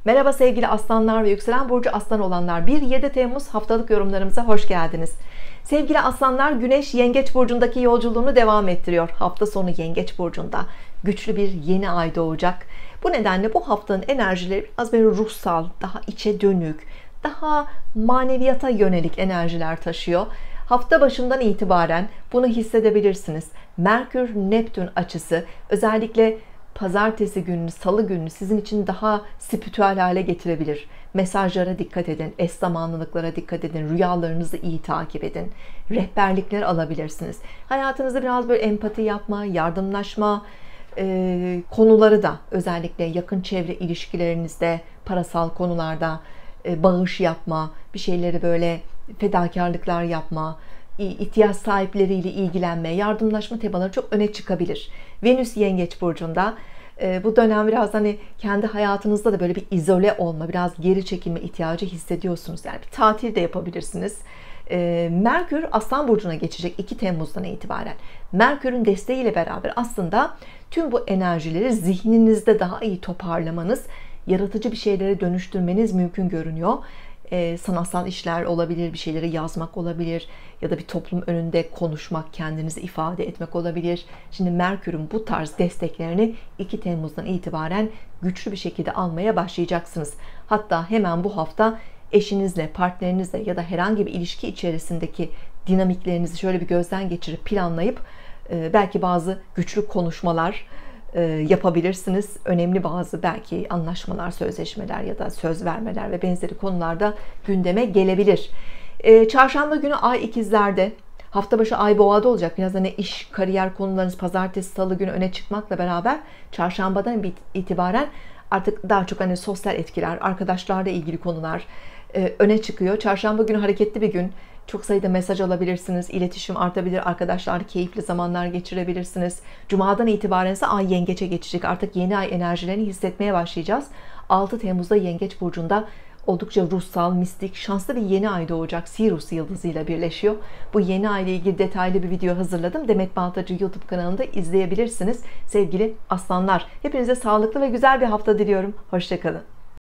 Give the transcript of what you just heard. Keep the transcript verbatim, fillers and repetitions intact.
Merhaba sevgili aslanlar ve yükselen burcu aslan olanlar, bir yedi Temmuz haftalık yorumlarımıza hoş geldiniz. Sevgili aslanlar, Güneş Yengeç burcundaki yolculuğunu devam ettiriyor. Hafta sonu Yengeç burcunda güçlü bir yeni ay doğacak. Bu nedenle bu haftanın enerjileri biraz böyle ruhsal, daha içe dönük, daha maneviyata yönelik enerjiler taşıyor. Hafta başından itibaren bunu hissedebilirsiniz. Merkür Neptün açısı özellikle Pazartesi gününü, Salı gününü sizin için daha spiritüel hale getirebilir. Mesajlara dikkat edin, eş zamanlılıklara dikkat edin, rüyalarınızı iyi takip edin. Rehberlikler alabilirsiniz. Hayatınızda biraz böyle empati yapma, yardımlaşma e, konuları da, özellikle yakın çevre ilişkilerinizde, parasal konularda e, bağış yapma, bir şeyleri böyle fedakarlıklar yapma, ihtiyaç sahipleriyle ilgilenme, yardımlaşma temaları çok öne çıkabilir. Venüs Yengeç burcunda bu dönem biraz hani kendi hayatınızda da böyle bir izole olma, biraz geri çekilme ihtiyacı hissediyorsunuz. Yani bir tatil de yapabilirsiniz. Merkür Aslan burcuna geçecek iki Temmuz'dan itibaren. Merkür'ün desteğiyle beraber aslında tüm bu enerjileri zihninizde daha iyi toparlamanız, yaratıcı bir şeylere dönüştürmeniz mümkün görünüyor. E, sanatsal işler olabilir, bir şeyleri yazmak olabilir ya da bir toplum önünde konuşmak, kendinizi ifade etmek olabilir. Şimdi Merkür'ün bu tarz desteklerini iki Temmuz'dan itibaren güçlü bir şekilde almaya başlayacaksınız. Hatta hemen bu hafta eşinizle, partnerinizle ya da herhangi bir ilişki içerisindeki dinamiklerinizi şöyle bir gözden geçirip planlayıp e, belki bazı güçlü konuşmalar yapabilirsiniz. Önemli bazı belki anlaşmalar, sözleşmeler ya da söz vermeler ve benzeri konularda gündeme gelebilir. Çarşamba günü Ay ikizlerde, hafta başı Ay Boğa'da olacak. Biraz hani iş, kariyer konularınız pazartesi, salı günü öne çıkmakla beraber çarşambadan itibaren artık daha çok hani sosyal etkiler, arkadaşlarla ilgili konular öne çıkıyor. Çarşamba günü hareketli bir gün. Çok sayıda mesaj alabilirsiniz, iletişim artabilir, arkadaşlarla keyifli zamanlar geçirebilirsiniz. Cuma'dan itibaren ise Ay Yengeç'e geçecek. Artık yeni ay enerjilerini hissetmeye başlayacağız. altı Temmuz'da Yengeç burcunda oldukça ruhsal, mistik, şanslı bir yeni ay doğacak. Sirius yıldızıyla birleşiyor. Bu yeni ay ile ilgili detaylı bir video hazırladım. Demet Baltacı YouTube kanalında izleyebilirsiniz. Sevgili aslanlar, hepinize sağlıklı ve güzel bir hafta diliyorum. Hoşça kalın.